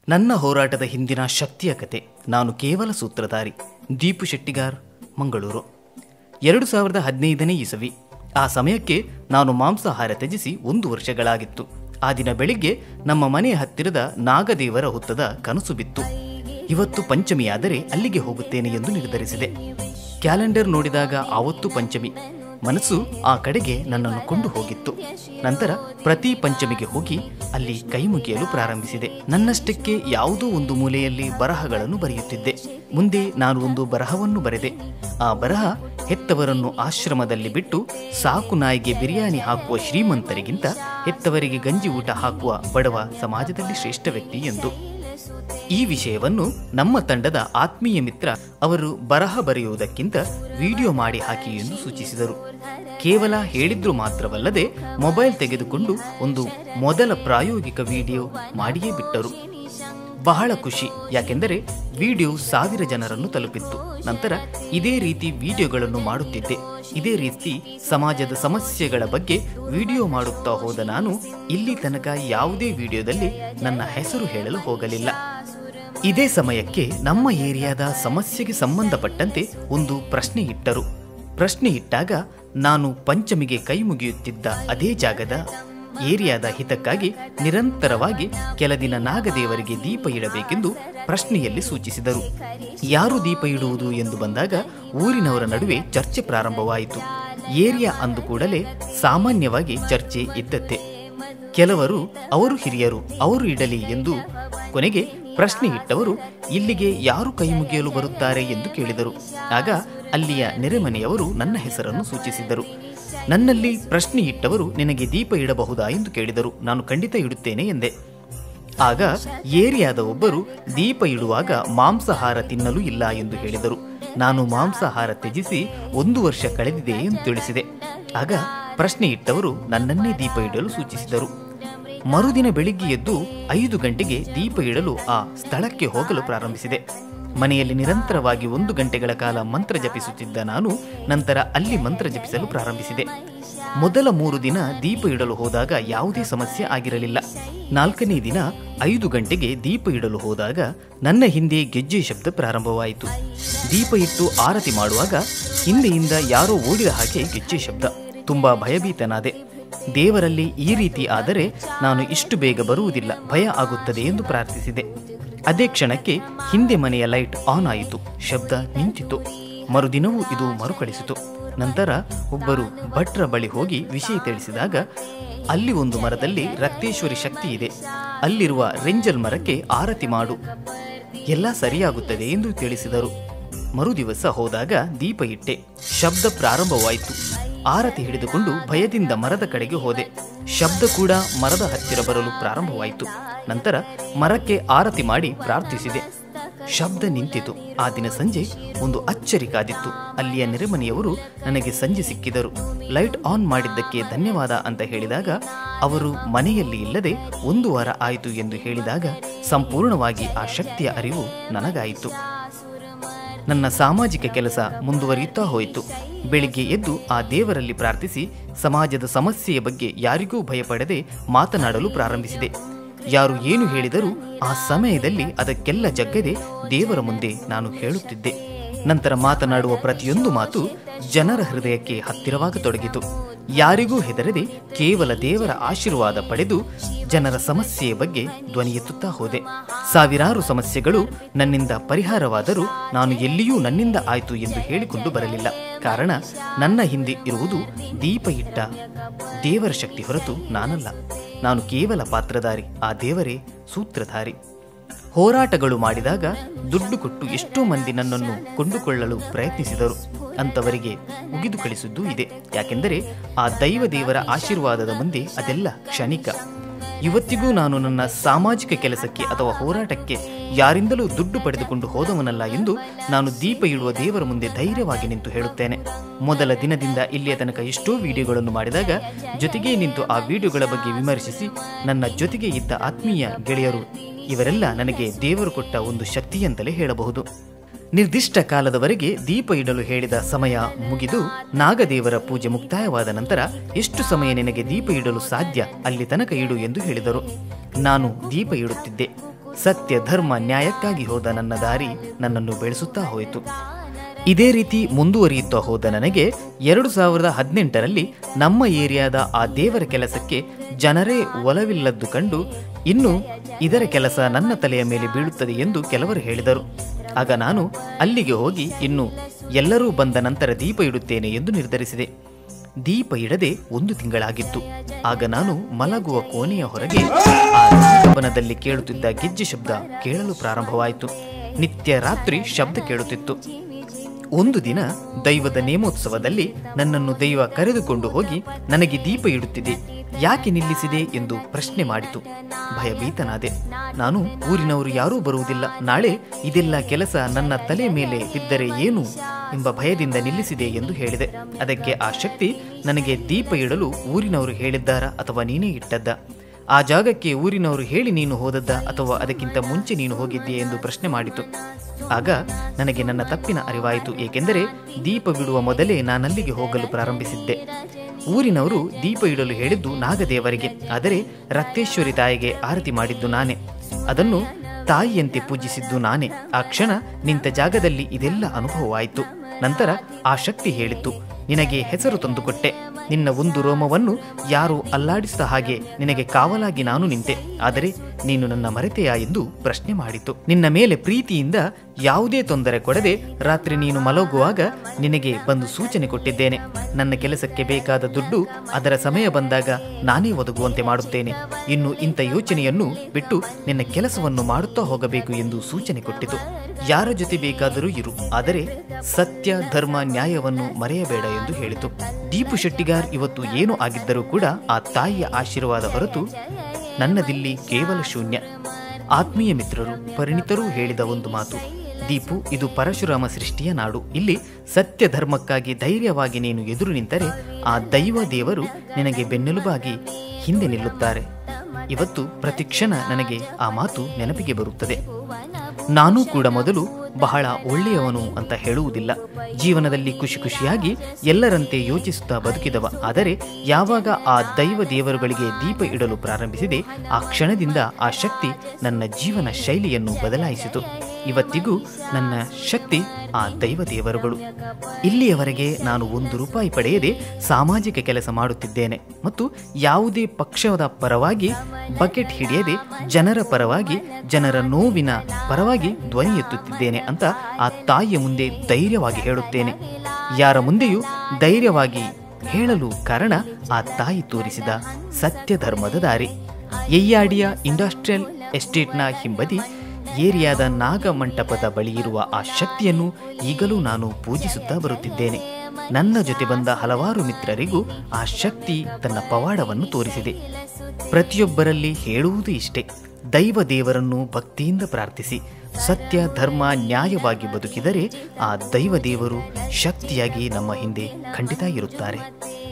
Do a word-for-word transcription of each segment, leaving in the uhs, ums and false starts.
ನನ್ನ ಹೋರಾಟದ ಹಿಂದಿನ ಶಕ್ತಿಯ ಕತೆ. ನಾನು ಕೇವಲ ಸೂತ್ರಧಾರಿ. ದೀಪು ಶೆಟ್ಟಿಗಾರ್, ಮಂಗಳೂರು. ಎರಡು ಸಾವಿರದ ಹದಿನೈದನೇ ಇಸವಿ. ಆ ಸಮಯಕ್ಕೆ ನಾನು ಮಾಂಸಾಹಾರ ತ್ಯಜಿಸಿ ಒಂದು ವರ್ಷಗಳಾಗಿತ್ತು. ಆ ದಿನ ಬೆಳಿಗ್ಗೆ ನಮ್ಮ ಮನೆಯ ಹತ್ತಿರದ ನಾಗದೇವರ ಹುತ್ತದ ಕನಸು ಬಿತ್ತು. ಇವತ್ತು ಪಂಚಮಿಯಾದರೆ ಅಲ್ಲಿಗೆ ಹೋಗುತ್ತೇನೆ ಎಂದು ನಿರ್ಧರಿಸಿದೆ. ಕ್ಯಾಲೆಂಡರ್ ನೋಡಿದಾಗ ಆವತ್ತು ಪಂಚಮಿ. ಮನಸ್ಸು ಆ ಕಡೆಗೆ ನನ್ನನ್ನು ಕೊಂಡು ಹೋಗಿತ್ತು. ನಂತರ ಪ್ರತಿ ಪಂಚಮಿಗೆ ಹೋಗಿ ಅಲ್ಲಿ ಕೈ ಮುಗಿಯಲು ಪ್ರಾರಂಭಿಸಿದೆ. ನನ್ನಷ್ಟಕ್ಕೆ ಯಾವುದೋ ಒಂದು ಮೂಲೆಯಲ್ಲಿ ಬರಹಗಳನ್ನು ಬರೆಯುತ್ತಿದ್ದೆ. ಮುಂದೆ ನಾನು ಒಂದು ಬರಹವನ್ನು ಬರೆದೆ. ಆ ಬರಹ ಹೆತ್ತವರನ್ನು ಆಶ್ರಮದಲ್ಲಿ ಬಿಟ್ಟು ಸಾಕು ನಾಯಿಗೆ ಬಿರಿಯಾನಿ ಹಾಕುವ ಶ್ರೀಮಂತರಿಗಿಂತ ಹೆತ್ತವರಿಗೆ ಗಂಜಿ ಊಟ ಹಾಕುವ ಬಡವ ಸಮಾಜದಲ್ಲಿ ಶ್ರೇಷ್ಠ ವ್ಯಕ್ತಿ ಎಂದು. ಈ ವಿಷಯವನ್ನು ನಮ್ಮ ತಂಡದ ಆತ್ಮೀಯ ಮಿತ್ರ ಅವರು ಬರಹ ಬರೆಯುವುದಕ್ಕಿಂತ ವಿಡಿಯೋ ಮಾಡಿ ಹಾಕಿ ಎಂದು ಸೂಚಿಸಿದರು. ಕೇವಲ ಹೇಳಿದ್ರು ಮಾತ್ರವಲ್ಲದೆ ಮೊಬೈಲ್ ತೆಗೆದುಕೊಂಡು ಒಂದು ಮೊದಲ ಪ್ರಾಯೋಗಿಕ ವಿಡಿಯೋ ಮಾಡಿಯೇ ಬಿಟ್ಟರು. ಬಹಳ ಖುಷಿ, ಯಾಕೆಂದರೆ ವಿಡಿಯೋ ಸಾವಿರ ಜನರನ್ನು ತಲುಪಿತ್ತು. ನಂತರ ಇದೇ ರೀತಿ ವಿಡಿಯೋಗಳನ್ನು ಮಾಡುತ್ತಿದ್ದೆ. ಇದೇ ರೀತಿ ಸಮಾಜದ ಸಮಸ್ಯೆಗಳ ಬಗ್ಗೆ ವಿಡಿಯೋ ಮಾಡುತ್ತಾ ಹೋದ ನಾನು ಇಲ್ಲಿ ತನಕ ಯಾವುದೇ ವಿಡಿಯೋದಲ್ಲಿ ನನ್ನ ಹೆಸರು ಹೇಳಲು ಹೋಗಲಿಲ್ಲ. ಇದೇ ಸಮಯಕ್ಕೆ ನಮ್ಮ ಏರಿಯಾದ ಸಮಸ್ಯೆಗೆ ಸಂಬಂಧಪಟ್ಟಂತೆ ಒಂದು ಪ್ರಶ್ನೆ ಇಟ್ಟರು. ಪ್ರಶ್ನೆ ಇಟ್ಟಾಗ ನಾನು ಪಂಚಮಿಗೆ ಕೈ ಮುಗಿಯುತ್ತಿದ್ದ ಅದೇ ಜಾಗದ ಏರಿಯಾದ ಹಿತಕ್ಕಾಗಿ ನಿರಂತರವಾಗಿ ಕೆಲ ದಿನ ನಾಗದೇವರಿಗೆ ದೀಪ ಇಡಬೇಕೆಂದು ಪ್ರಶ್ನೆಯಲ್ಲಿ ಸೂಚಿಸಿದರು. ಯಾರು ದೀಪ ಇಡುವುದು ಎಂದು ಬಂದಾಗ ಊರಿನವರ ನಡುವೆ ಚರ್ಚೆ ಪ್ರಾರಂಭವಾಯಿತು. ಏರಿಯಾ ಅಂದು ಕೂಡಲೇ ಸಾಮಾನ್ಯವಾಗಿ ಚರ್ಚೆ ಇದ್ದದ್ದೇ. ಕೆಲವರು ಅವರು ಹಿರಿಯರು, ಅವರು ಇಡಲಿ ಎಂದು. ಕೊನೆಗೆ ಪ್ರಶ್ನೆ ಇಟ್ಟವರು ಇಲ್ಲಿಗೆ ಯಾರು ಕೈ ಮುಗಿಯಲು ಬರುತ್ತಾರೆ ಎಂದು ಕೇಳಿದರು. ಆಗ ಅಲ್ಲಿಯ ನೆರೆಮನೆಯವರು ನನ್ನ ಹೆಸರನ್ನು ಸೂಚಿಸಿದರು. ನನ್ನಲ್ಲಿ ಪ್ರಶ್ನೆ ಇಟ್ಟವರು ನಿನಗೆ ದೀಪ ಇಡಬಹುದಾ ಎಂದು ಕೇಳಿದರು. ನಾನು ಖಂಡಿತ ಇಡುತ್ತೇನೆ ಎಂದೆ. ಆಗ ಏರಿಯಾದ ಒಬ್ಬರು ದೀಪ ಇಡುವಾಗ ಮಾಂಸಾಹಾರ ತಿನ್ನಲು ಇಲ್ಲ ಎಂದು ಹೇಳಿದರು. ನಾನು ಮಾಂಸಾಹಾರ ತ್ಯಜಿಸಿ ಒಂದು ವರ್ಷ ಕಳೆದಿದೆ ಎಂದು ತಿಳಿಸಿದೆ. ಆಗ ಪ್ರಶ್ನೆ ಇಟ್ಟವರು ನನ್ನನ್ನೇ ದೀಪ ಇಡಲು ಸೂಚಿಸಿದರು. ಮರುದಿನ ಬೆಳಿಗ್ಗೆ ಎದ್ದು ಐದು ಗಂಟೆಗೆ ದೀಪ ಇಡಲು ಆ ಸ್ಥಳಕ್ಕೆ ಹೋಗಲು ಪ್ರಾರಂಭಿಸಿದೆ. ಮನೆಯಲ್ಲಿ ನಿರಂತರವಾಗಿ ಒಂದು ಗಂಟೆಗಳ ಕಾಲ ಮಂತ್ರ ಜಪಿಸುತ್ತಿದ್ದ ನಾನು ನಂತರ ಅಲ್ಲಿ ಮಂತ್ರ ಜಪಿಸಲು ಪ್ರಾರಂಭಿಸಿದೆ. ಮೊದಲ ಮೂರು ದಿನ ದೀಪ ಇಡಲು ಹೋದಾಗ ಯಾವುದೇ ಸಮಸ್ಯೆ ಆಗಿರಲಿಲ್ಲ. ನಾಲ್ಕನೇ ದಿನ ಐದು ಗಂಟೆಗೆ ದೀಪ ಇಡಲು ಹೋದಾಗ ನನ್ನ ಹಿಂದೆ ಗೆಜ್ಜೆ ಶಬ್ದ ಪ್ರಾರಂಭವಾಯಿತು. ದೀಪ ಇಟ್ಟು ಆರತಿ ಮಾಡುವಾಗ ಹಿಂದೆಯಿಂದ ಯಾರೋ ಓಡಿದ ಹಾಗೆ ಗೆಜ್ಜೆ ಶಬ್ದ. ತುಂಬಾ ಭಯಭೀತನಾದೆ. ದೇವರಲ್ಲಿ ಈ ರೀತಿ ಆದರೆ ನಾನು ಇಷ್ಟು ಬೇಗ ಬರುವುದಿಲ್ಲ, ಭಯ ಆಗುತ್ತದೆ ಎಂದು ಪ್ರಾರ್ಥಿಸಿದೆ. ಅದೇ ಕ್ಷಣಕ್ಕೆ ಹಿಂದೆ ಮನೆಯ ಲೈಟ್ ಆನ್ ಆಯಿತು. ಶಬ್ದ ನಿಂತಿತು. ಮರುದಿನವೂ ಇದು ಮರುಕಳಿಸಿತು. ನಂತರ ಒಬ್ಬರು ಭಟ್ರ ಬಳಿ ಹೋಗಿ ವಿಷಯ ತಿಳಿಸಿದಾಗ ಅಲ್ಲಿ ಒಂದು ಮರದಲ್ಲಿ ರಕ್ತೇಶ್ವರಿ ಶಕ್ತಿ ಇದೆ, ಅಲ್ಲಿರುವ ರೆಂಜಲ್ ಮರಕ್ಕೆ ಆರತಿ ಮಾಡು, ಎಲ್ಲ ಸರಿಯಾಗುತ್ತದೆ ಎಂದು ತಿಳಿಸಿದರು. ಮರುದಿವಸ ಹೋದಾಗ ದೀಪ ಇಟ್ಟೆ. ಶಬ್ದ ಪ್ರಾರಂಭವಾಯಿತು. ಆರತಿ ಹಿಡಿದುಕೊಂಡು ಭಯದಿಂದ ಮರದ ಕಡೆಗೆ ಹೋದೆ. ಶಬ್ದ ಕೂಡ ಮರದ ಹತ್ತಿರ ಬರಲು ಪ್ರಾರಂಭವಾಯಿತು. ನಂತರ ಮರಕ್ಕೆ ಆರತಿ ಮಾಡಿ ಪ್ರಾರ್ಥಿಸಿದೆ. ಶಬ್ದ ನಿಂತಿತು. ಆ ದಿನ ಸಂಜೆ ಒಂದು ಅಚ್ಚರಿ ಕಾದಿತ್ತು. ಅಲ್ಲಿಯ ನೆರೆಮನೆಯವರು ನನಗೆ ಸಂಜೆ ಸಿಕ್ಕಿದರು. ಲೈಟ್ ಆನ್ ಮಾಡಿದ್ದಕ್ಕೆ ಧನ್ಯವಾದ ಅಂತ ಹೇಳಿದಾಗ ಅವರು ಮನೆಯಲ್ಲಿ ಇಲ್ಲದೆ ಒಂದು ವಾರ ಆಯಿತು ಎಂದು ಹೇಳಿದಾಗ ಸಂಪೂರ್ಣವಾಗಿ ಆ ಶಕ್ತಿಯ ಅರಿವು ನನಗಾಯಿತು. ನನ್ನ ಸಾಮಾಜಿಕ ಕೆಲಸ ಮುಂದುವರಿಯುತ್ತಾ ಹೋಯಿತು. ಬೆಳಿಗ್ಗೆ ಎದ್ದು ಆ ದೇವರಲ್ಲಿ ಪ್ರಾರ್ಥಿಸಿ ಸಮಾಜದ ಸಮಸ್ಯೆಯ ಬಗ್ಗೆ ಯಾರಿಗೂ ಭಯಪಡದೆ ಮಾತನಾಡಲು ಪ್ರಾರಂಭಿಸಿದೆ. ಯಾರು ಏನು ಹೇಳಿದರೂ ಆ ಸಮಯದಲ್ಲಿ ಅದಕ್ಕೆಲ್ಲ ಜಗ್ಗದೆ ದೇವರ ಮುಂದೆ ನಾನು ಹೇಳುತ್ತಿದ್ದೆ. ನಂತರ ಮಾತನಾಡುವ ಪ್ರತಿಯೊಂದು ಮಾತು ಜನರ ಹೃದಯಕ್ಕೆ ಹತ್ತಿರವಾಗತೊಡಗಿತು. ಯಾರಿಗೂ ಹೆದರದೆ ಕೇವಲ ದೇವರ ಆಶೀರ್ವಾದ ಪಡೆದು ಜನರ ಸಮಸ್ಯೆಯ ಬಗ್ಗೆ ಧ್ವನಿ ಎತ್ತುತ್ತಾ ಹೋದೆ. ಸಾವಿರಾರು ಸಮಸ್ಯೆಗಳು ನನ್ನಿಂದ ಪರಿಹಾರವಾದರೂ ನಾನು ಎಲ್ಲಿಯೂ ನನ್ನಿಂದ ಆಯಿತು ಎಂದು ಹೇಳಿಕೊಂಡು ಬರಲಿಲ್ಲ. ಕಾರಣ ನನ್ನ ಹಿಂದೆ ಇರುವುದು ದೀಪ ಇಟ್ಟ ದೇವರ ಶಕ್ತಿ ಹೊರತು ನಾನಲ್ಲ. ನಾನು ಕೇವಲ ಪಾತ್ರಧಾರಿ, ಆ ದೇವರೇ ಸೂತ್ರಧಾರಿ. ಹೋರಾಟಗಳು ಮಾಡಿದಾಗ ದುಡ್ಡು ಕೊಟ್ಟು ಎಷ್ಟೋ ಮಂದಿ ನನ್ನನ್ನು ಕೊಂಡುಕೊಳ್ಳಲು ಪ್ರಯತ್ನಿಸಿದರು. ಅಂತವರಿಗೆ ಮುಗಿದು ಕಳಿಸಿದ್ದು ಇದೆ. ಯಾಕೆಂದರೆ ಆ ದೈವ ದೇವರ ಆಶೀರ್ವಾದದ ಮುಂದೆ ಅದೆಲ್ಲ ಕ್ಷಣಿಕ. ಇವತ್ತಿಗೂ ನಾನು ನನ್ನ ಸಾಮಾಜಿಕ ಕೆಲಸಕ್ಕೆ ಅಥವಾ ಹೋರಾಟಕ್ಕೆ ಯಾರಿಂದಲೂ ದುಡ್ಡು ಪಡೆದುಕೊಂಡು ಹೋದವನಲ್ಲ ಎಂದು ನಾನು ದೀಪ ಇಡುವ ದೇವರ ಮುಂದೆ ಧೈರ್ಯವಾಗಿ ನಿಂತು ಹೇಳುತ್ತೇನೆ. ಮೊದಲ ದಿನದಿಂದ ಇಲ್ಲಿಯ ತನಕ ಎಷ್ಟೋ ವಿಡಿಯೋಗಳನ್ನು ಮಾಡಿದಾಗ ಜೊತೆಗೇ ನಿಂತು ಆ ವಿಡಿಯೋಗಳ ಬಗ್ಗೆ ವಿಮರ್ಶಿಸಿ ನನ್ನ ಜೊತೆಗೆ ಇದ್ದ ಆತ್ಮೀಯ ಗೆಳೆಯರು ಇವರೆಲ್ಲ ನನಗೆ ದೇವರು ಕೊಟ್ಟ ಒಂದು ಶಕ್ತಿಯಂತಲೇ ಹೇಳಬಹುದು. ನಿರ್ದಿಷ್ಟ ಕಾಲದವರೆಗೆ ದೀಪ ಇಡಲು ಹೇಳಿದ ಸಮಯ ಮುಗಿದು ನಾಗದೇವರ ಪೂಜೆ ಮುಕ್ತಾಯವಾದ ನಂತರ ಎಷ್ಟು ಸಮಯ ನಿನಗೆ ದೀಪ ಇಡಲು ಸಾಧ್ಯ, ಅಲ್ಲಿ ತನಕ ಇಡು ಎಂದು ಹೇಳಿದರು. ನಾನು ದೀಪ ಇಡುತ್ತಿದ್ದೆ. ಸತ್ಯ ಧರ್ಮ ನ್ಯಾಯಕ್ಕಾಗಿ ಹೋದ ನನ್ನ ದಾರಿ ನನ್ನನ್ನು ಬೆಳೆಸುತ್ತಾ ಹೋಯಿತು. ಇದೇ ರೀತಿ ಮುಂದುವರಿಯುತ್ತಾ ಹೋದ ನನಗೆ ಎರಡು ಸಾವಿರದ ಹದಿನೆಂಟರಲ್ಲಿ ನಮ್ಮ ಏರಿಯಾದ ಆ ದೇವರ ಕೆಲಸಕ್ಕೆ ಜನರೇ ಒಲವಿಲ್ಲದ್ದು ಕಂಡು ಇನ್ನು ಇದರ ಕೆಲಸ ನನ್ನ ತಲೆಯ ಮೇಲೆ ಬೀಳುತ್ತದೆ ಎಂದು ಕೆಲವರು ಹೇಳಿದರು. ಆಗ ನಾನು ಅಲ್ಲಿಗೆ ಹೋಗಿ ಇನ್ನು ಎಲ್ಲರೂ ಬಂದ ನಂತರ ದೀಪ ಇಡುತ್ತೇನೆ ಎಂದು ನಿರ್ಧರಿಸಿದೆ. ದೀಪ ಇಡದೆ ಒಂದು ತಿಂಗಳಾಗಿತ್ತು. ಆಗ ನಾನು ಮಲಗುವ ಕೋಣೆಯ ಹೊರಗೆ ಆ ಕಬ್ಬನದಲ್ಲಿ ಕೇಳುತ್ತಿದ್ದ ಗೆಜ್ಜೆ ಶಬ್ದ ಕೇಳಲು ಪ್ರಾರಂಭವಾಯಿತು. ನಿತ್ಯ ರಾತ್ರಿ ಶಬ್ದ ಕೇಳುತ್ತಿತ್ತು. ಒಂದು ದಿನ ದೈವದ ನೇಮೋತ್ಸವದಲ್ಲಿ ನನ್ನನ್ನು ದೈವ ಕರೆದುಕೊಂಡು ಹೋಗಿ ನನಗೆ ದೀಪ ಇಡುತ್ತಿದೆ, ಯಾಕೆ ನಿಲ್ಲಿಸಿದೆ ಎಂದು ಪ್ರಶ್ನೆ ಮಾಡಿತು. ಭಯಭೀತನಾದೆ. ನಾನು ಊರಿನವರು ಯಾರೂ ಬರುವುದಿಲ್ಲ, ನಾಳೆ ಇದೆಲ್ಲ ಕೆಲಸ ನನ್ನ ತಲೆ ಮೇಲೆ ಬಿದ್ದರೆ ಏನು ಎಂಬ ಭಯದಿಂದ ನಿಲ್ಲಿಸಿದೆ ಎಂದು ಹೇಳಿದೆ. ಅದಕ್ಕೆ ಆ ಶಕ್ತಿ ನನಗೆ ದೀಪ ಇಡಲು ಊರಿನವರು ಹೇಳಿದ್ದಾರಾ ಅಥವಾ ನೀನೇ ಇಟ್ಟದ್ದ? ಆ ಜಾಗಕ್ಕೆ ಊರಿನವರು ಹೇಳಿ ನೀನು ಹೋದದ್ದ ಅಥವಾ ಅದಕ್ಕಿಂತ ಮುಂಚೆ ನೀನು ಹೋಗಿದ್ದೀಯೆ ಎಂದು ಪ್ರಶ್ನೆ ಮಾಡಿತು. ಆಗ ನನಗೆ ನನ್ನ ತಪ್ಪಿನ ಅರಿವಾಯಿತು. ಏಕೆಂದರೆ ದೀಪ ಬಿಡುವ ಮೊದಲೇ ನಾನಲ್ಲಿಗೆ ಹೋಗಲು ಪ್ರಾರಂಭಿಸಿದ್ದೆ. ಊರಿನವರು ದೀಪ ಇಡಲು ಹೇಳಿದ್ದು ನಾಗದೇವರಿಗೆ, ಆದರೆ ರಕ್ತೇಶ್ವರಿ ತಾಯಿಗೆ ಆರತಿ ಮಾಡಿದ್ದು ನಾನೇ, ಅದನ್ನು ತಾಯಿಯಂತೆ ಪೂಜಿಸಿದ್ದು ನಾನೇ. ಆ ಕ್ಷಣ ನಿಂತ ಜಾಗದಲ್ಲಿ ಇದೆಲ್ಲ ಅನುಭವವಾಯಿತು. ನಂತರ ಆ ಶಕ್ತಿ ಹೇಳಿತ್ತು, ನಿನಗೆ ಹೆಸರು ತಂದುಕೊಟ್ಟೆ, ನಿನ್ನ ಒಂದು ರೋಮವನ್ನು ಯಾರು ಅಲ್ಲಾಡಿಸಿದ ಹಾಗೆ ನಿನಗೆ ಕಾವಲಾಗಿ ನಾನು ನಿಂತೆ, ಆದರೆ ನೀನು ನನ್ನ ಮರೆತೆಯಾ ಎಂದು ಪ್ರಶ್ನೆ ಮಾಡಿತು. ನಿನ್ನ ಮೇಲೆ ಪ್ರೀತಿಯಿಂದ ಯಾವುದೇ ತೊಂದರೆ ಕೊಡದೆ ರಾತ್ರಿ ನೀನು ಮಲಗುವಾಗ ನಿನಗೆ ಬಂದು ಸೂಚನೆ ಕೊಟ್ಟಿದ್ದೇನೆ. ನನ್ನ ಕೆಲಸಕ್ಕೆ ಬೇಕಾದ ದುಡ್ಡು ಅದರ ಸಮಯ ಬಂದಾಗ ನಾನೇ ಒದಗುವಂತೆ ಮಾಡುತ್ತೇನೆ. ಇನ್ನು ಇಂಥ ಯೋಚನೆಯನ್ನು ಬಿಟ್ಟು ನಿನ್ನ ಕೆಲಸವನ್ನು ಮಾಡುತ್ತಾ ಹೋಗಬೇಕು ಎಂದು ಸೂಚನೆ ಕೊಟ್ಟಿತು. ಯಾರ ಜೊತೆ ಬೇಕಾದರೂ ಇರು, ಆದರೆ ಸತ್ಯ ಧರ್ಮ ನ್ಯಾಯವನ್ನು ಮರೆಯಬೇಡ ಎಂದು ಹೇಳಿತು. ದೀಪು ಶೆಟ್ಟಿಗಾರ್ ಇವತ್ತು ಏನು ಆಗಿದ್ದರೂ ಕೂಡ ಆ ತಾಯಿಯ ಆಶೀರ್ವಾದ ಹೊರತು ನನ್ನದಿಲ್ಲಿ ಕೇವಲ ಶೂನ್ಯ. ಆತ್ಮೀಯ ಮಿತ್ರರು, ಪರಿಣಿತರೂ ಹೇಳಿದ ಒಂದು ಮಾತು, ದೀಪು, ಇದು ಪರಶುರಾಮ ಸೃಷ್ಟಿಯ ನಾಡು. ಇಲ್ಲಿ ಸತ್ಯ ಧರ್ಮಕ್ಕಾಗಿ ಧೈರ್ಯವಾಗಿ ನೀನು ಎದುರು ನಿಂತರೆ ಆ ದೈವ ದೇವರು ನಿನಗೆ ಬೆನ್ನೆಲುಬಾಗಿ ಹಿಂದೆ ನಿಲ್ಲುತ್ತಾರೆ. ಇವತ್ತು ಪ್ರತಿಕ್ಷಣ ನನಗೆ ಆ ಮಾತು ನೆನಪಿಗೆ ಬರುತ್ತದೆ. ನಾನೂ ಕೂಡ ಮೊದಲು ಬಹಳ ಒಳ್ಳೆಯವನು ಅಂತ ಹೇಳುವುದಿಲ್ಲ. ಜೀವನದಲ್ಲಿ ಖುಷಿ ಖುಷಿಯಾಗಿ ಎಲ್ಲರಂತೆ ಯೋಚಿಸುತ್ತಾ ಬದುಕಿದವ. ಆದರೆ ಯಾವಾಗ ಆ ದೈವ ದೇವರುಗಳಿಗೆ ದೀಪ ಇಡಲು ಪ್ರಾರಂಭಿಸಿದೆ, ಆ ಕ್ಷಣದಿಂದ ಆ ಶಕ್ತಿ ನನ್ನ ಜೀವನ ಶೈಲಿಯನ್ನು ಬದಲಾಯಿಸಿತು. ಇವತ್ತಿಗೂ ನನ್ನ ಶಕ್ತಿ ಆ ದೈವ ದೇವರುಗಳು. ಇಲ್ಲಿಯವರೆಗೆ ನಾನು ಒಂದು ರೂಪಾಯಿ ಪಡೆಯದೆ ಸಾಮಾಜಿಕ ಕೆಲಸ ಮಾಡುತ್ತಿದ್ದೇನೆ ಮತ್ತು ಯಾವುದೇ ಪಕ್ಷದ ಪರವಾಗಿ ಬಕೆಟ್ ಹಿಡಿಯದೆ ಜನರ ಪರವಾಗಿ, ಜನರ ನೋವಿನ ಪರವಾಗಿ ಧ್ವನಿ ಎತ್ತುತ್ತಿದ್ದೇನೆ ಅಂತ ಆ ತಾಯಿಯ ಮುಂದೆ ಧೈರ್ಯವಾಗಿ ಹೇಳುತ್ತೇನೆ. ಯಾರ ಮುಂದೆಯೂ ಧೈರ್ಯವಾಗಿ ಹೇಳಲು ಕಾರಣ ಆ ತಾಯಿ ತೋರಿಸಿದ ಸತ್ಯ ಧರ್ಮದ ದಾರಿ. ಯಯ್ಯಾಡಿಯ ಇಂಡಸ್ಟ್ರಿಯಲ್ ಎಸ್ಟೇಟ್ನ ಹಿಂಬದಿ ಏರಿಯಾದ ನಾಗಮಂಟಪದ ಬಳಿ ಇರುವ ಆ ಶಕ್ತಿಯನ್ನು ಈಗಲೂ ನಾನು ಪೂಜಿಸುತ್ತಾ ಬರುತ್ತಿದ್ದೇನೆ. ನನ್ನ ಜೊತೆ ಬಂದ ಹಲವಾರು ಮಿತ್ರರಿಗೂ ಆ ಶಕ್ತಿ ತನ್ನ ಪವಾಡವನ್ನು ತೋರಿಸಿದೆ. ಪ್ರತಿಯೊಬ್ಬರಲ್ಲಿ ಹೇಳುವುದು ಇಷ್ಟೇ, ದೈವ ದೇವರನ್ನು ಭಕ್ತಿಯಿಂದ ಪ್ರಾರ್ಥಿಸಿ ಸತ್ಯ ಧರ್ಮ ನ್ಯಾಯವಾಗಿ ಬದುಕಿದರೆ ಆ ದೈವ ದೇವರು ಶಕ್ತಿಯಾಗಿ ನಮ್ಮ ಹಿಂದೆ ಖಂಡಿತ ಇರುತ್ತಾರೆ.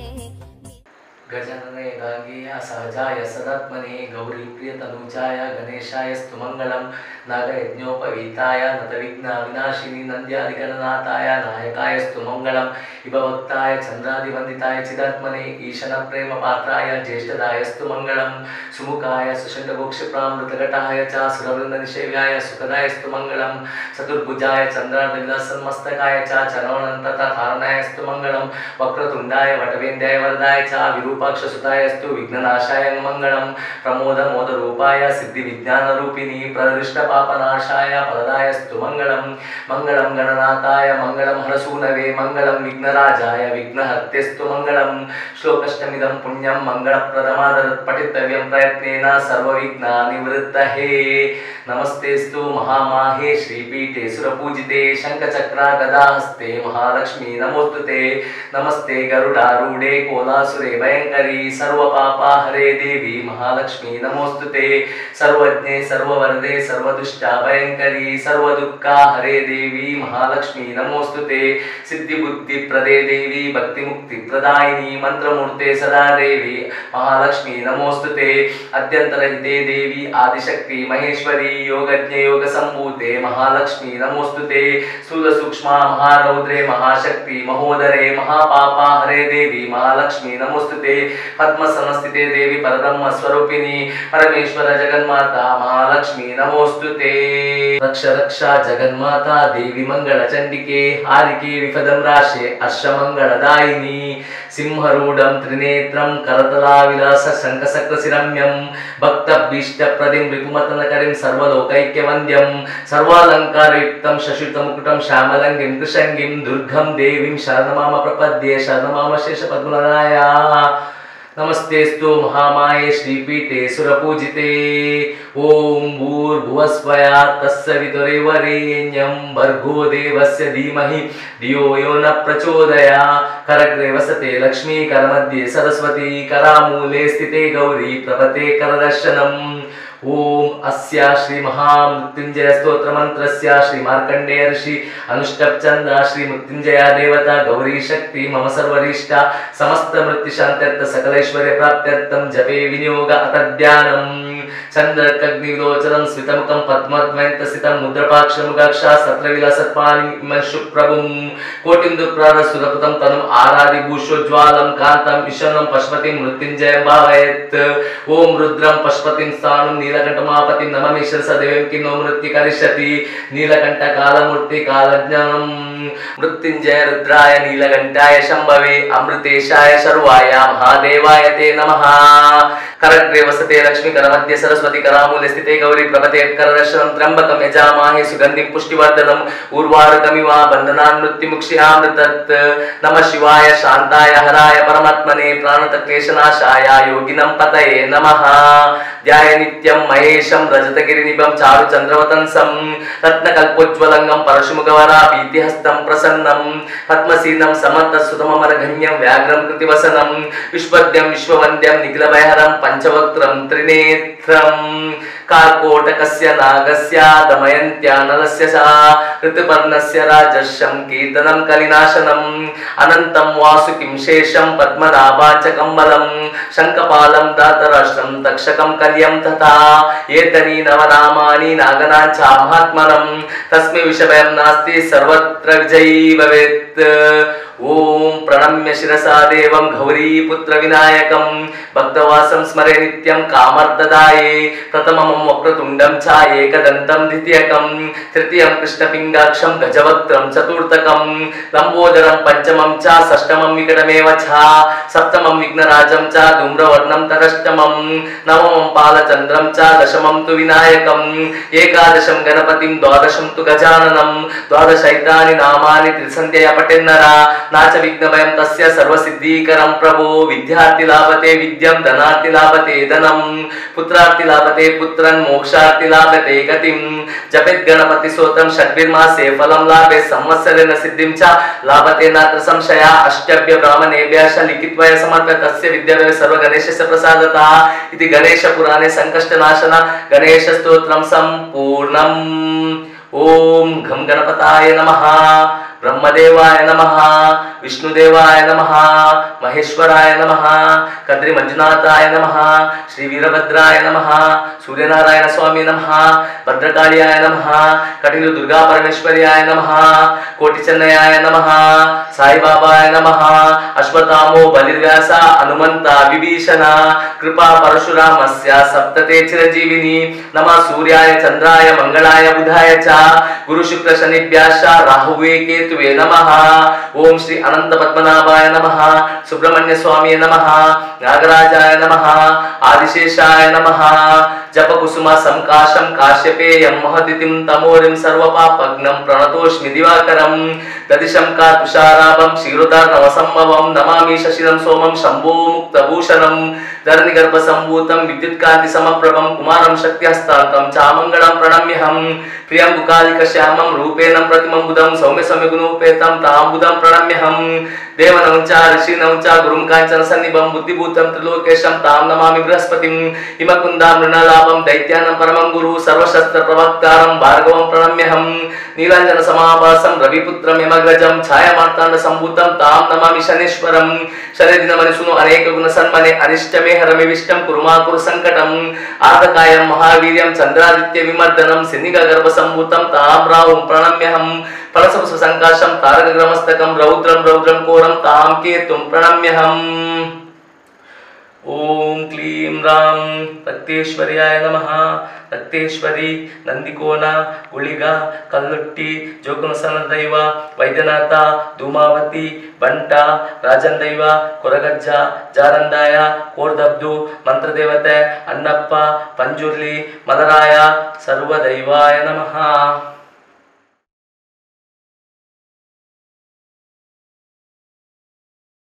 ಗಜನನೇ ಗಾಂಗೇಯ ಸಹಜಾಯ ಸದಾತ್ಮನೇ ಗೌರಿ ಪ್ರಿಯತನುಜಾಯ ಗಣೇಶಾಯಸ್ತು ಮಂಗಳಂ ನಾಗಯಜ್ಞೋಪವೀತಾಯ ನತವಿಘ್ನ ವಿನಾಶಿನಿ ನಂದ್ಯಾದಿಗಣನಾಥಾಯ ನಾಯಕಾಯಸ್ತು ಮಂಗಳಂ ಇಭವಕ್ತಾಯ ಚಂದ್ರಾದಿವಂದಿತಾಯ ಚಿದಾತ್ಮನೇ ಈಶನ ಪ್ರೇಮ ಪಾತ್ರಾಯ ಜ್ಯೇಷ್ಠದಾಯಸ್ತು ಮಂಗಳಂ ಸುಮುಖಾಯ ಸುಷಂಡಭೋಕ್ಷಿಪ್ರಾಮೃತಘಟಾಯ ಚ ಸುರವೃಂದ ನಿಷೇವ್ಯಾಯ ಸುಖದಾಯಸ್ತು ಮಂಗಳಂ ಚತುರ್ಭುಜಾಯ ಚಂದ್ರಾರ್ಧವಿಲಾಸನ್ಮಸ್ತಕಾಯ ಚ ಚರವಣಂತತ ಕಾರಣಾಯಸ್ತು ಮಂಗಳಂ ವಕ್ರತುಂಡಾಯ ವಟವೇಂದ್ಯಾಯ ವರದಾಯ ಚ ವಿರೂಪಾಕ್ಷಸುತಾಯಸ್ತು ವಿಘ್ನನಾಶಾಯ ಮಂಗಳಂ ಪ್ರಮೋದ ಮೋದ ರೂಪಾಯ ಸಿದ್ಧಿ ವಿಜ್ಞಾನ ರೂಪಿಣಿ ಪ್ರದೃಷ್ಟ ಪಾಪನಾಶಾಯ ಫಲದಾಯಸ್ತು ಮಂಗಳಂ ಮಂಗಳಂ ಗಣನಾಥಾಯ ಮಂಗಳಂ ಹರಸೂನವೇ ಮಂಗಳಂ ವಿಘ್ನರಾಜಾಯ ವಿಘ್ನಹರ್ತ್ಯಸ್ತು ಮಂಗಳಂ ಶ್ಲೋಕಷ್ಟಮಿದಂ ಪುಣ್ಯಂ ಮಂಗಳಪ್ರದಮಾದರ ಪಠಿತವ್ಯಂ ಪ್ರಯತ್ನೇನ ಸರ್ವವಿಘ್ನ ನಿವೃತ್ತಹೇ. ನಮಸ್ತೆಸ್ತು ಮಹಾಮಾಹೇ ಶ್ರೀಪೀಠೆ ಸುರಪೂಜಿತೆ ಶಂಖಚಕ್ರ ಗದಾಹಸ್ತೆ ಮಹಾಲಕ್ಷ್ಮೀ ನಮೋಸ್ತುತೆ. ನಮಸ್ತೆ ಗರುಡಾರೂಢೆ ಕೋಲಾಸುರೆ ಭಯಂಕರಿ ಸರ್ವಪಾಪ ಹರೇ ದೇವಿ ಮಹಾಲಕ್ಷ್ಮೀ ನಮೋಸ್ತುತೆ. ಸರ್ವಜ್ಞೆ ಸರ್ವವರದೆ ಸರ್ವದುಷ್ಟ ಭಯಂಕರಿ ಸರ್ವದುಃಖ ಹರೇ ದೇವಿ ಮಹಾಲಕ್ಷ್ಮೀ ನಮೋಸ್ತುತೆ. ಸಿದ್ಧಿ ಬುದ್ಧಿ ಪ್ರದೇ ದೇವಿ ಭಕ್ತಿ ಮುಕ್ತಿ ಪ್ರದಾಯಿನಿ ಮಂತ್ರಮೂರ್ತೆ ಸದಾ ದೇವಿ ಮಹಾಲಕ್ಷ್ಮೀ ನಮೋಸ್ತುತೆ. ಅದ್ಯಂತರ ಹಿತೇ ದೇವಿ ಆದಿಶಕ್ತಿ ಮಹೇಶ್ವರಿ ಯೋಗಜ್ಞ ಯೋಗ ಸಂಭೂತೆ ಮಹಾಲಕ್ಷ್ಮೀ ನಮೋಸ್ತುತೆ. ಸ್ಥೂಲ ಸೂಕ್ಷ್ಮ ಮಹಾರೌದ್ರೆ ಮಹಾಶಕ್ತಿ ಮಹೋದರೆ ಮಹಾಪಾಪ ಹರೇ ದೇವಿ ಮಹಾಲಕ್ಷ್ಮೀ ನಮೋಸ್ತುತೆ. पद्मसनस्थिते देवी परब्रह्म स्वरूपिणी परमेश्वर जगन्माता महालक्ष्मी नमोस्तुते। रक्ष रक्षा जगन्माता देवी मंगल चंडिके हारिके विपदं राशे अश्वमंगलदायिनी सिंहरूढं त्रिनेत्रं करतला विलास शंखचक्रशिरम्यं भक्तभीष्टप्रदिं रिपुमतनकरिं सर्वलोकैक्यवन्द्यं सर्वालङ्कारयुक्तं शशितमुकुटं श्यामलङ्गिं कृशङ्गिं दुर्गं देवीं शरणमाम प्रपद्ये शरणमाम शेषपद्मनाया। नमस्तेस्तु महामाये श्रीपीठे सुरपूजिते। ओम भूर्भुवस्वया तस्य वितुर्वरेण्यं भर्गो देवस्य धीमहि धियो यो न प्रचोदयात्। करग्रे वसते लक्ष्मी करमध्ये सरस्वती करामूले स्थिते गौरी प्रभते करदर्शनम्। ओम अस्या श्री महामृत्युंजय स्तोत्र मंत्रस्य श्री मार्कंडेय ऋषि अनुष्टप चंदा श्री मृत्युंजया देवता गौरी शक्ति मम सर्वरिष्टा समस्त मृत्यु शांत्यर्थ सकलैश्वर्य प्राप्त्यर्थं जपे विनियोग अतध्यानम्। चंद्रकग्निलोचनं स्मितमुखं पद्मद्वयन्तस्थितं मुद्रपाक्षमुगाक्षा सत्रविलसत्पाणिं शुप्रभुं कोटिन्दुप्रारसुरपुतं तनुम् आराधि भूषोज्ज्वालं कान्तं ईशनं पशुपतिं मृत्युंजयं भावयेत्। ओम रुद्रं पशुपतिं स्थाणुं नीलकण्ठमापतिं नममीश्वर सदेवं किन्नो मृत्यु करिष्यति। नीलकण्ठ कालमूर्ति कालज्ञानं मृत्युंजय रुद्राय नीलकण्ठाय शंभवे अमृतेशाय शर्वाय महादेवाय ते नमः। करग्रे वसते लक्ष्मी करमध्ये सरस्वती करामूले स्थिते गौरी प्रभते करदर्शनं त्र्यंबकं यजामहे सुगन्धिं पुष्टिवर्धनम् उर्वारुकमिव बन्धनान् मृत्युमुक्षीणामृतत्। नमः शिवाय शान्ताय हराय परमात्मने प्राणतक्लेशनाशाय योगिनं पतये नमः। ध्याय नित्यं महेशं रजतगिरिनिभं चारुचन्द्रवतंसं रत्नकल्पोज्ज्वलंगं परशुमुखवराभीतिहस्तं प्रसन्नं पद्मसीनं समन्तसुतममरघन्यं व्याघ्रं कृतिवसनं विश्वद्यं विश्ववन्द्यं निखिलभयहरं पंचवक्त्रं त्रिनेत्रं कार्कोटकस्य नागस्य दमयन्त्या नलस्य सा ऋतुपर्णस्य राजर्षं कीर्तनं कलिनाशनम् अनन्तं वासुकिं शेषं पद्मनाभाच कम्बलं शङ्खपालं दातराष्ट्रं तक्षकं कल्यं तथा एतनी नवनामानि नागनाञ्च महात्मनं तस्मै विषभयं नास्ति सर्वत्र विजयी भवेत्। ओम प्रणम्य शिरसा देवं गौरीपुत्र विनायकं भक्तवासं स्मरे नित्यं कामर्थदाये प्रथमं वक्रतुण्डं च एकदन्तं द्वितीयकं तृतीयं कृष्णपिङ्गाक्षं गजवक्त्रं चतुर्थकं लम्बोदरं पञ्चमं च षष्ठमं विकटमेव च सप्तमं विघ्नराजं च धूम्रवर्णं तदष्टमं नवमं पालचन्द्रं च दशमं तु विनायकं एकादशं गणपतिं द्वादशं तु गजाननं द्वादशैतानि नामानि त्रिसन्ध्यया पठेन्नरा नाच विघ्नभयं तस्य सर्वसिद्धिकरं प्रभो। विद्यार्थी लाभते विद्यं धनार्थी लाभते धनं पुत्रार्थी लाभते पुत्रं मोक्षार्थी लाभते गतिं। जपेत् गणपति स्तोत्रं षड्भिर्मासे फलं लाभे संवत्सरेण सिद्धिं च लाभते नात्र संशया। अष्टभ्य ब्राह्मणेभ्यः लिखित्वा समर्प्य तस्य विद्याभ्य सर्वगणेशस्य प्रसादतः इति गणेश पुराणे संकष्टनाशन गणेश स्तोत्रं संपूर्णम्। ओम घं गणपताय नमः ब्रह्मदेवाय नमः विष्णुदेवाय नमः महेश्वराय नमः कद्री मंजुनाथाय नमः श्री वीरभद्राय नमः सूर्यनारायण स्वामी नमः भद्रकाल्याय नमः कटिलु दुर्गा परमेश्वर्याय नमः कोटिचन्नयाय नमः साई बाबाय नमः अश्वत्थामो बलिर्व्यास हनुमंता विभीषण कृपा परशुरामस्य सप्तते चिरजीविनी नमः सूर्याय चंद्राय मंगलाय बुधाय च गुरु शुक्र शनिभ्याश्च राहुवे केतुवे नमः। ओम श्री अनंत पद्मनाभाय नमः सुब्रह्मण्य स्वामी नमः नागराजाय नमः आदिशेषाय नमः जप कुसुम संकाशं काश्यपेयं महदितिं तमोरिं सर्वपापघ्नं प्रणतोष्मि दिवाकरं ददिशं का तुषाराभं क्षीरोदार्णवसंभवं नमामि शशिनं सोमं शंभो मुक्तभूषणं धरणिगर्भसम्भूतं विद्युत्कान्तिसमप्रभं कुमारं शक्त्यस्तान्तं चामङ्गलं प्रणम्यहं प्रियं बुकालिकश्यामं रूपेण प्रतिमं बुधं सौम्य सौम्यगुणोपेतं ताम्बुधं प्रणम्यहं देवनं च ऋषीनं च गुरुं काञ्चन सन्निभं बुद्धिभूतं त्रिलोकेशं तां नमामि बृहस्पतिं हिमकुन्दां मृणालाभं दैत्यानं परमं गुरु सर्वशस्त्र प्रवक्तारं भार्गवं प्रणम्यहं नीलाञ्जन समाभासं रविपुत्रं यमग्रजं छायामार्ताण्ड सम्भूतं तां नमामि शनेश्वरं शनिदिनमनिसुनो अनेक गुण सन्मने अनिष्टमे हरमे विष्टं कुरुमा कुरु संकटं आर्धकायं महावीर्यं चन्द्रादित्य विमर्दनं सिन्निगर्भ सम्भूतं तां राहुं प्रणम्यहं फलसवसु संकाशं तारकग्रमस्तकं रौद्रं रौद्रं कोरं तां केतुं प्रणम्यहम्। ಓಂ ಕ್ಲೀಂ ರಾಂ ರಕ್ತೇಶ್ವರ್ಯಾಯ ನಮಃ. ರಕ್ತೇಶ್ವರಿ, ನಂದಿಕೋನ, ಗುಳಿಗ, ಕಲ್ಲುಟ್ಟಿ, ಜೋಗುಮಸನ ದೈವ, ವೈದ್ಯನಾಥ, ಧೂಮಾವತಿ, ಬಂಟ, ರಾಜನ್ ದೈವ, ಕೊರಗಜ್ಜ, ಜಾರಂದಾಯ, ಕೋರ್ದಬ್ದು, ಮಂತ್ರದೇವತೆ, ಅಣ್ಣಪ್ಪ, ಪಂಜುರ್ಲಿ, ಮಲರಾಯ, ಸರ್ವದೈವಾಯ ನಮಃ.